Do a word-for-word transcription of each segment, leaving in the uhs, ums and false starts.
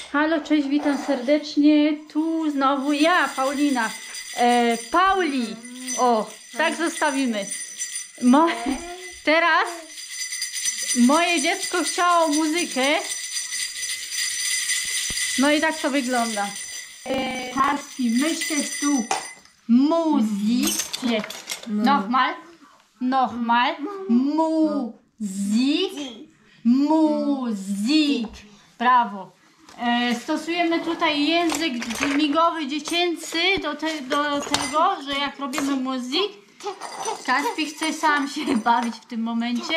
Halo, cześć, witam serdecznie. Tu znowu ja, Paulina. E, Pauli. O, tak zostawimy. Mo teraz moje dziecko chciało muzykę. No i tak to wygląda. E, Tarski, möchtest du Musik? Nie. Nochmal. Nochmal. Musik. Musik. Brawo. E, stosujemy tutaj język migowy dziecięcy do, te, do tego, że jak robimy muzyk, Kaspi chce sam się bawić w tym momencie.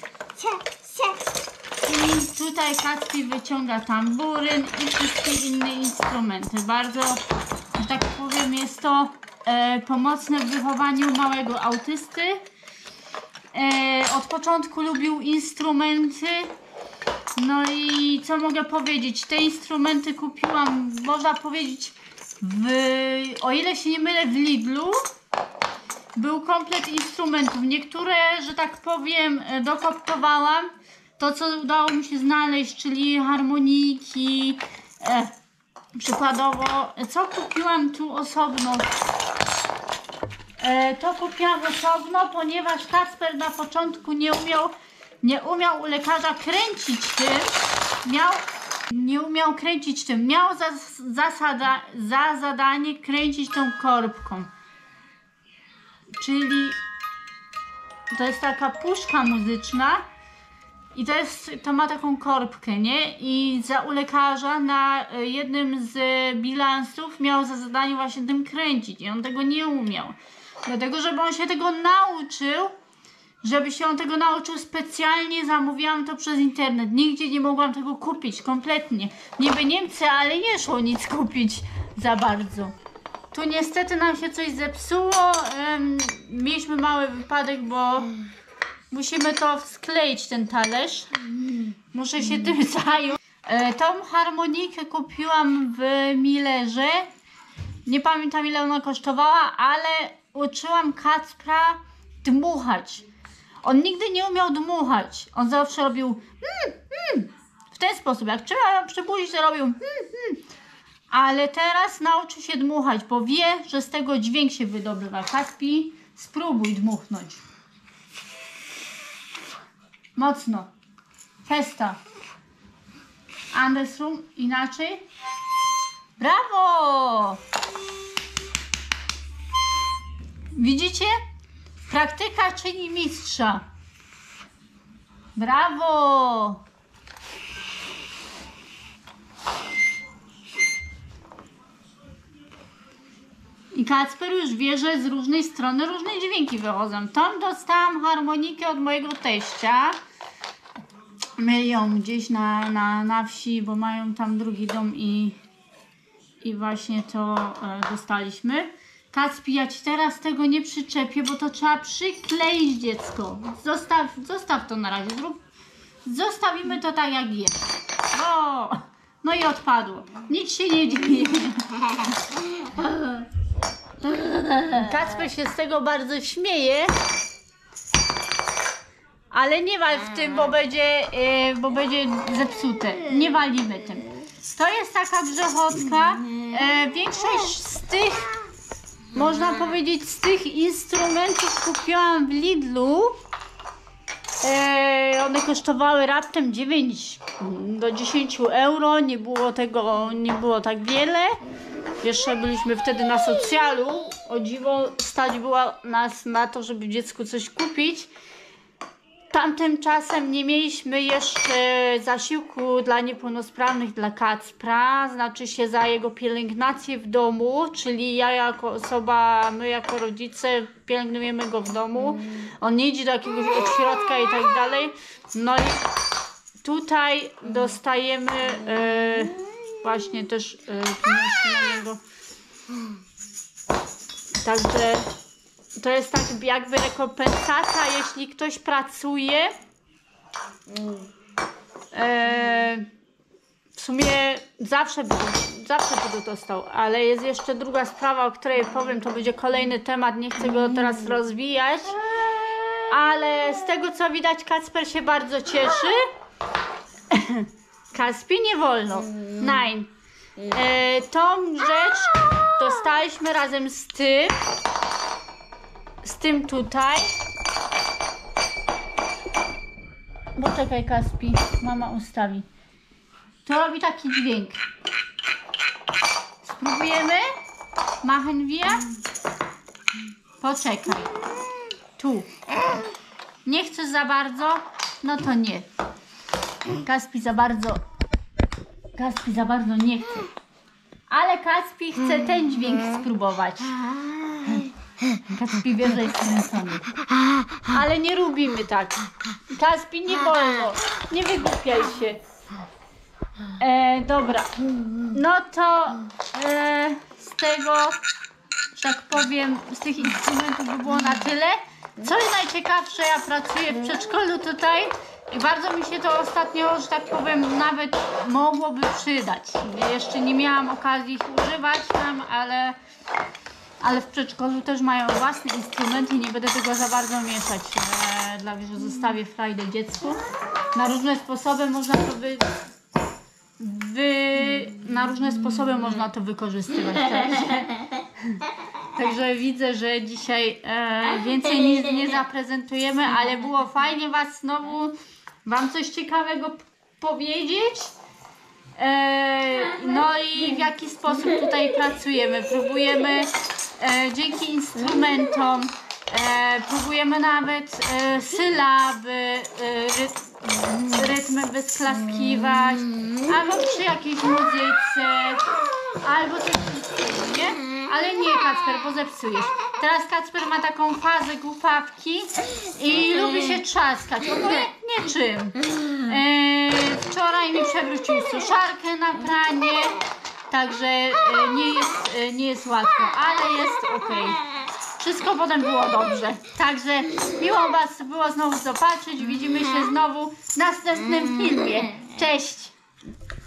I tutaj Kaspi wyciąga tamburyn i wszystkie inne instrumenty. Bardzo, że tak powiem, jest to e, pomocne w wychowaniu małego autysty. E, od początku lubił instrumenty. No i co mogę powiedzieć? Te instrumenty kupiłam, można powiedzieć, w, o ile się nie mylę, w Lidlu. Był komplet instrumentów. Niektóre, że tak powiem, dokoptowałam. To, co udało mi się znaleźć, czyli harmoniki. E, przykładowo, co kupiłam tu osobno? E, to kupiłam osobno, ponieważ Kacper na początku nie umiał Nie umiał u lekarza kręcić tym, miał, nie umiał kręcić tym, miał za, zasada, za zadanie kręcić tą korbką. Czyli to jest taka puszka muzyczna i to, jest, to ma taką korbkę, nie? I za u lekarza na jednym z bilansów miał za zadanie właśnie tym kręcić i on tego nie umiał. Dlatego, żeby on się tego nauczył, Żeby się on tego nauczył, specjalnie zamówiłam to przez internet. Nigdzie nie mogłam tego kupić, kompletnie. Niby Niemcy, ale nie szło nic kupić za bardzo. Tu niestety nam się coś zepsuło. Um, mieliśmy mały wypadek, bo musimy to skleić, ten talerz. Muszę się tym zająć. E, tą harmonikę kupiłam w Millerze. Nie pamiętam, ile ona kosztowała, ale uczyłam Kacpra dmuchać. On nigdy nie umiał dmuchać. On zawsze robił mm, mm, w ten sposób. Jak trzeba przybudzić, to robił mm, mm. Ale teraz nauczy się dmuchać, bo wie, że z tego dźwięk się wydobywa. Kaspi, spróbuj dmuchnąć. Mocno. Festa. Andersrum. Inaczej. Brawo! Widzicie? Praktyka czyni mistrza. Brawo! I Kacper już wie, że z różnej strony różne dźwięki wychodzą. Tam dostałam harmonikę od mojego teścia. My ją gdzieś na, na, na wsi, bo mają tam drugi dom i, i właśnie to e, dostaliśmy. Kacpi, ja ci teraz tego nie przyczepię, bo to trzeba przykleić, dziecko. Zostaw, zostaw to na razie. Zrób, zostawimy to tak, jak jest. O, no i odpadło. Nic się nie dzieje. Kacper się z tego bardzo śmieje. Ale nie wal w tym, bo będzie, yy, bo będzie zepsute. Nie walimy tym. To jest taka grzechotka. Yy, większość z tych... Można powiedzieć, z tych instrumentów kupiłam w Lidlu. Eee, one kosztowały raptem dziewięć do dziesięciu euro. Nie było tego, nie było tak wiele. Jeszcze byliśmy wtedy na socjalu. O dziwo, stać było nas na to, żeby dziecku coś kupić. Tamtym czasem nie mieliśmy jeszcze zasiłku dla niepełnosprawnych dla Kacpra, znaczy się za jego pielęgnację w domu, czyli ja jako osoba, my jako rodzice pielęgnujemy go w domu, on nie idzie do jakiegoś ośrodka i tak dalej. No i tutaj dostajemy e, właśnie też e, pieniążki na niego. Także to jest tak jakby rekompensata, jeśli ktoś pracuje. E, w sumie zawsze by, zawsze by to dostał, ale jest jeszcze druga sprawa, o której powiem, to będzie kolejny temat, nie chcę go teraz rozwijać. Ale z tego co widać, Kacper się bardzo cieszy. Kaspi, nie wolno. Nein. E, tą rzecz dostaliśmy razem z tym. Z tym tutaj. Bo czekaj, Kaspi, mama ustawi. To robi taki dźwięk. Spróbujemy? Machen wir? Poczekaj. Tu. Nie chcesz za bardzo? No to nie. Kaspi za bardzo. Kaspi za bardzo nie chce. Ale Kaspi chce ten dźwięk spróbować. Kaspi wie, że jest kręcony. Ale nie lubimy tak. Kaspi, nie wolno. Nie wygłupiaj się. E, dobra. No to e, z tego, że tak powiem, z tych instrumentów by było na tyle. Co jest najciekawsze, ja pracuję w przedszkolu tutaj i bardzo mi się to ostatnio, że tak powiem, nawet mogłoby przydać. Jeszcze nie miałam okazji ich używać tam, ale, ale w przedszkolu też mają własny instrument i nie będę tego za bardzo mieszać. E, dla że zostawię frajdę dziecku. Na różne sposoby można to wy... Wy... Na różne sposoby można to wykorzystywać. Także, także widzę, że dzisiaj e, więcej nic nie zaprezentujemy, ale było fajnie was znowu wam coś ciekawego powiedzieć. E, no i w jaki sposób tutaj pracujemy. Próbujemy e, dzięki instrumentom, e, próbujemy nawet e, sylaby, e, rytm, rytmy wysklaskiwać, albo przy jakiejś muzyce, albo coś takiego, nie? Ale nie, Kacper, bo zepsujesz. Teraz Kacper ma taką fazę głupawki i lubi się trzaskać, obojętnie czym. Yy, wczoraj mi przewrócił suszarkę na pranie, także yy, nie, jest, yy, nie jest łatwo, ale jest ok. Wszystko potem było dobrze. Także miło was było znowu zobaczyć. Widzimy się znowu w następnym filmie. Cześć!